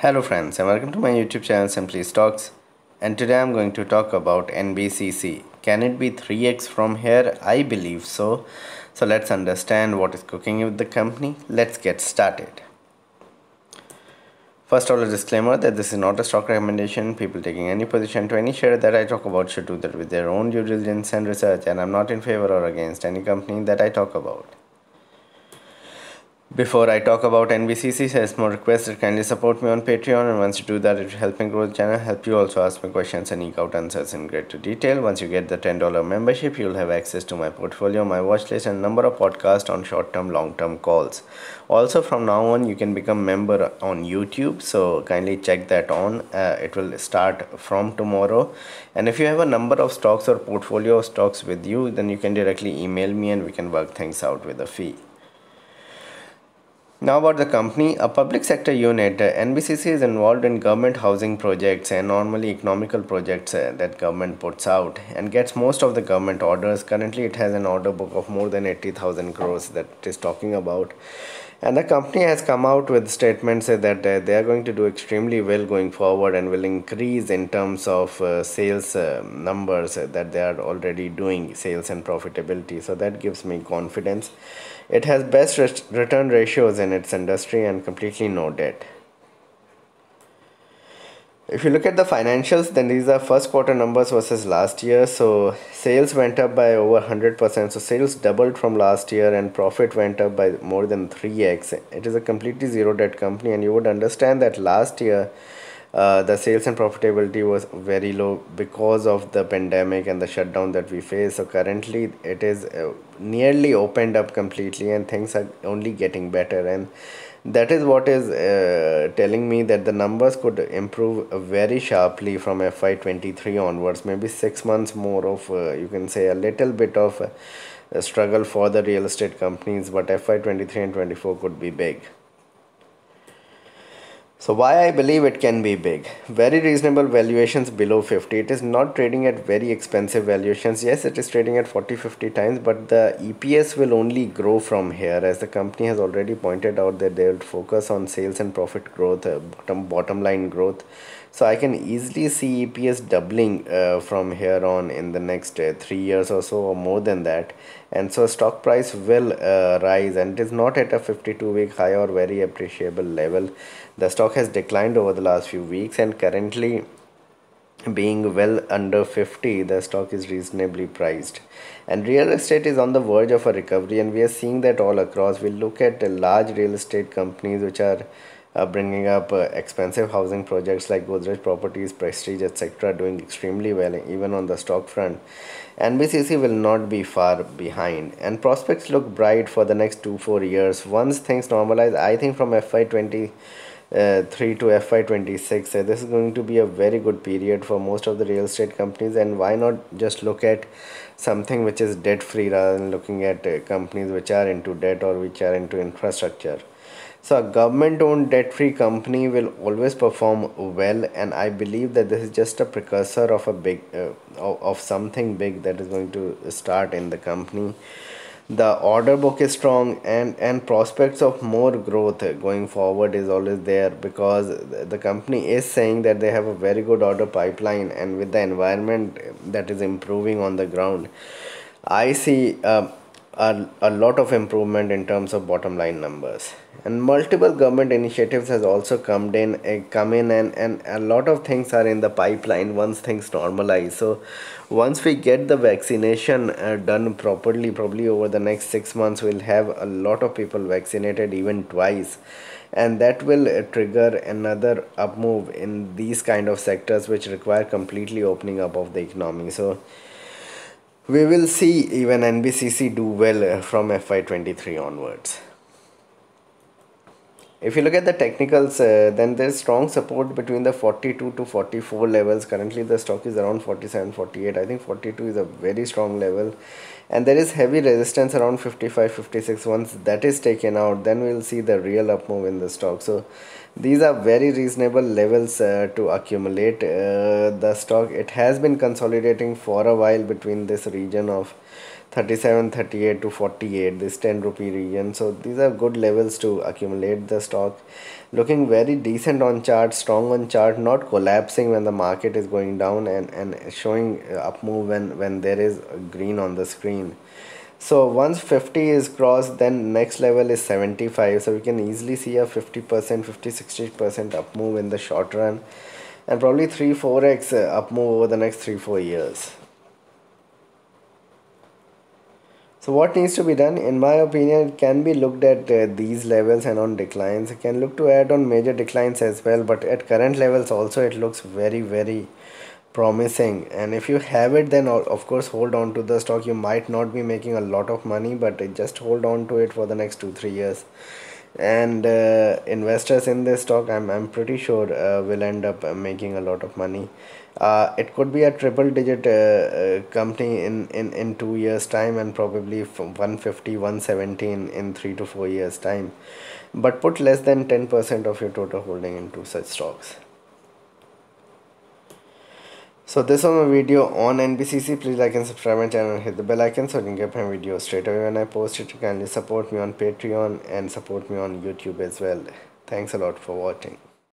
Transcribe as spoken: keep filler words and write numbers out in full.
Hello friends and welcome to my YouTube channel Simply Stocks, and today I'm going to talk about N B C C. Can it be three x from here? I believe so. So let's understand what is cooking with the company. Let's get started. First of all, a disclaimer that this is not a stock recommendation. People taking any position to any share that I talk about should do that with their own due diligence and research, and I'm not in favor or against any company that I talk about. Before I talk about N B C C, there's more requests that kindly support me on Patreon, and once you do that, it will help me grow the channel, help you also ask me questions and eke out answers in greater detail. Once you get the ten dollar membership, you'll have access to my portfolio, my watch list, and number of podcasts on short-term, long-term calls. Also, from now on, you can become member on YouTube, so kindly check that on. Uh, it will start from tomorrow. And if you have a number of stocks or portfolio of stocks with you, then you can directly email me and we can work things out with a fee. Now about the company, a public sector unit, uh, N B C C is involved in government housing projects and normally economical projects uh, that government puts out and gets most of the government orders. Currently, it has an order book of more than eighty thousand crores that it is talking about. And the company has come out with statements uh, that uh, they are going to do extremely well going forward and will increase in terms of uh, sales uh, numbers uh, that they are already doing, sales and profitability. So that gives me confidence. It has best return ratios in its industry and completely no debt. If you look at the financials, then these are first quarter numbers versus last year. So sales went up by over one hundred percent. So sales doubled from last year and profit went up by more than three x. It is a completely zero debt company, and you would understand that last year uh, the sales and profitability was very low because of the pandemic and the shutdown that we faced. So currently it is uh, nearly opened up completely and things are only getting better, and that is what is uh, telling me that the numbers could improve very sharply from F Y twenty-three onwards. Maybe six months more of uh, you can say a little bit of uh, struggle for the real estate companies, but F Y twenty-three and twenty-four could be big. So why I believe it can be big? Very reasonable valuations below fifty. It is not trading at very expensive valuations. Yes, it is trading at forty fifty times, but the E P S will only grow from here, as the company has already pointed out that they will focus on sales and profit growth, uh, bottom, bottom line growth. So I can easily see E P S doubling uh, from here on in the next uh, three years or so, or more than that. And so stock price will uh, rise, and it is not at a fifty-two week high or very appreciable level. The stock has declined over the last few weeks, and currently being well under fifty, the stock is reasonably priced. And real estate is on the verge of a recovery, and we are seeing that all across. We look at uh, large real estate companies which are uh, bringing up uh, expensive housing projects like Godrej Properties, Prestige, et cetera, doing extremely well even on the stock front. N B C C will not be far behind, and prospects look bright for the next two four years. Once things normalize, I think from F Y twenty. Uh, three to F Y twenty-six, uh, this is going to be a very good period for most of the real estate companies. And why not just look at something which is debt free rather than looking at uh, companies which are into debt or which are into infrastructure. So a government owned debt free company will always perform well, and I believe that this is just a precursor of a big uh, of, of something big that is going to start in the company. The order book is strong, and and prospects of more growth going forward is always there, because the company is saying that they have a very good order pipeline, and with the environment that is improving on the ground, I see uh, a, a lot of improvement in terms of bottom line numbers. And multiple government initiatives has also come in uh, come in and, and a lot of things are in the pipeline once things normalize. So once we get the vaccination uh, done properly, probably over the next six months we'll have a lot of people vaccinated, even twice, and that will uh, trigger another up move in these kind of sectors which require completely opening up of the economy. So we will see even N B C C do well uh, from F Y twenty-three onwards. If you look at the technicals, uh, then there's strong support between the forty-two to forty-four levels. Currently the stock is around forty-seven, forty-eight. I think forty-two is a very strong level, and there is heavy resistance around fifty-five, fifty-six. Once that is taken out, then we'll see the real up move in the stock. So these are very reasonable levels uh, to accumulate uh, the stock. It has been consolidating for a while between this region of thirty-seven, thirty-eight to forty-eight, this ten rupee region. So these are good levels to accumulate the stock. Looking very decent on chart, strong on chart, not collapsing when the market is going down, and and showing up move when when there is green on the screen. So once fifty is crossed, then next level is seventy-five. So we can easily see a fifty percent, fifty sixty percent up move in the short run, and probably three four x up move over the next three four years. So what needs to be done? In my opinion, it can be looked at uh, these levels and on declines. It can look to add on major declines as well, but at current levels also it looks very very promising. And if you have it, then of course hold on to the stock. You might not be making a lot of money, but just hold on to it for the next two three years. And uh, investors in this stock, I'm, I'm pretty sure uh, will end up uh, making a lot of money. Uh, it could be a triple digit uh, uh, company in, in, in two years time, and probably from one fifty, one seventy in, in three to four years time. But put less than ten percent of your total holding into such stocks. So this was my video on N B C C. Please like and subscribe my channel and hit the bell icon so you can get my videos straight away when I post it. You kindly support me on Patreon and support me on YouTube as well. Thanks a lot for watching.